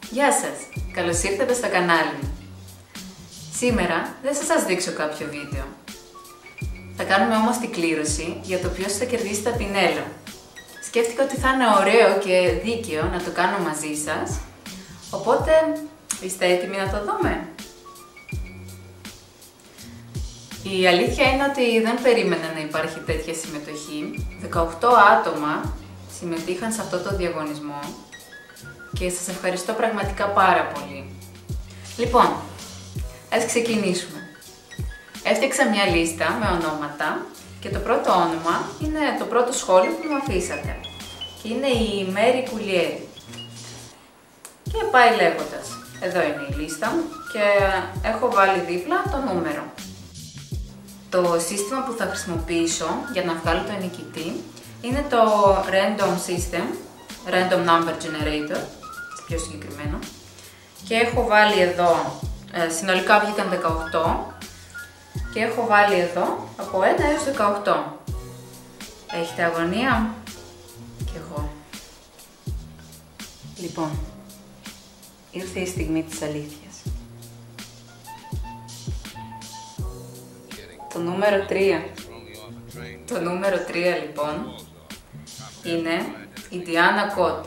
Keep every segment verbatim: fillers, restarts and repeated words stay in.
Γεια σας! Καλώς ήρθατε στο κανάλι μου. Σήμερα δεν θα σας δείξω κάποιο βίντεο. Θα κάνουμε όμως την κλήρωση για το ποιος θα κερδίσει τα πινέλο. Σκέφτηκα ότι θα είναι ωραίο και δίκαιο να το κάνω μαζί σας. Οπότε, είστε έτοιμοι να το δούμε? Η αλήθεια είναι ότι δεν περίμενα να υπάρχει τέτοια συμμετοχή. δεκαοκτώ άτομα συμμετείχαν σε αυτό το διαγωνισμό και σας ευχαριστώ πραγματικά πάρα πολύ. Λοιπόν, ας ξεκινήσουμε. Έφτιαξα μια λίστα με ονόματα και το πρώτο όνομα είναι το πρώτο σχόλιο που μου αφήσατε και είναι η Μέρη Κουλιέρη. Και πάει λέγοντας. Εδώ είναι η λίστα μου και έχω βάλει δίπλα το νούμερο. Το σύστημα που θα χρησιμοποιήσω για να βγάλω το νικητή είναι το Random System, Random Number Generator, πιο συγκεκριμένο. Και έχω βάλει εδώ, ε, συνολικά βγήκαν δεκαοκτώ και έχω βάλει εδώ από ένα έως δεκαοκτώ. Έχετε αγωνία? Κι εγώ. Λοιπόν, ήρθε η στιγμή της αλήθειας. Το νούμερο τρία. Το νούμερο τρία λοιπόν είναι η Diana Cott.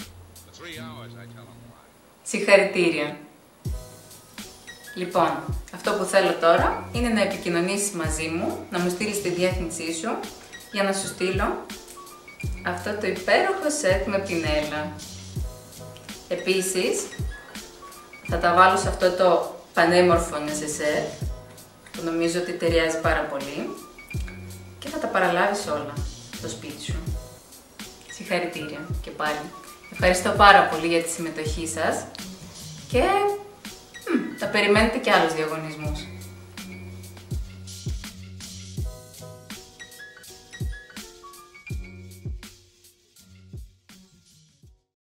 Συγχαρητήρια! Λοιπόν, αυτό που θέλω τώρα είναι να επικοινωνήσεις μαζί μου, να μου στείλεις τη διεύθυνσή σου για να σου στείλω αυτό το υπέροχο σετ με πινέλα. Επίσης, θα τα βάλω σε αυτό το πανέμορφο νεσεσέρ που νομίζω ότι ταιριάζει πάρα πολύ και θα τα παραλάβεις όλα στο σπίτι σου. Συγχαρητήρια και πάλι. Ευχαριστώ πάρα πολύ για τη συμμετοχή σας και μ, θα περιμένετε και άλλους διαγωνισμούς.